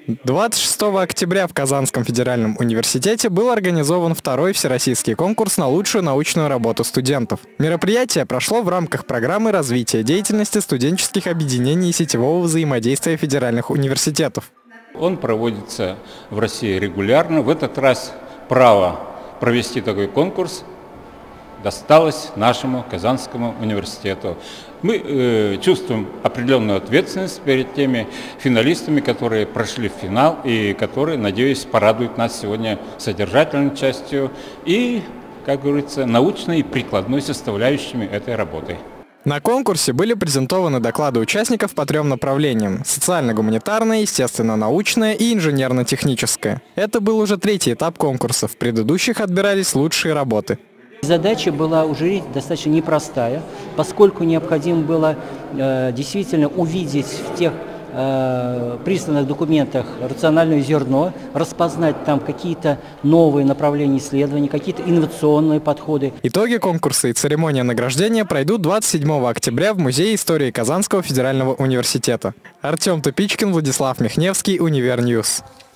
26 октября в Казанском федеральном университете был организован второй всероссийский конкурс на лучшую научную работу студентов. Мероприятие прошло в рамках программы развития деятельности студенческих объединений и сетевого взаимодействия федеральных университетов. Он проводится в России регулярно. В этот раз право провести такой конкурс досталось нашему Казанскому университету. Мы чувствуем определенную ответственность перед теми финалистами, которые прошли в финал и которые, надеюсь, порадуют нас сегодня содержательной частью и, как говорится, научной и прикладной составляющими этой работы. На конкурсе были презентованы доклады участников по 3 направлениям – социально-гуманитарное, естественно-научное и инженерно-техническое. Это был уже 3-й этап конкурса, в предыдущих отбирались лучшие работы. Задача была у жюри достаточно непростая, поскольку необходимо было действительно увидеть в тех присланных документах рациональное зерно, распознать там какие-то новые направления исследований, какие-то инновационные подходы. Итоги конкурса и церемония награждения пройдут 27 октября в Музее истории Казанского федерального университета. Артем Тупичкин, Владислав Михневский, Универньюз.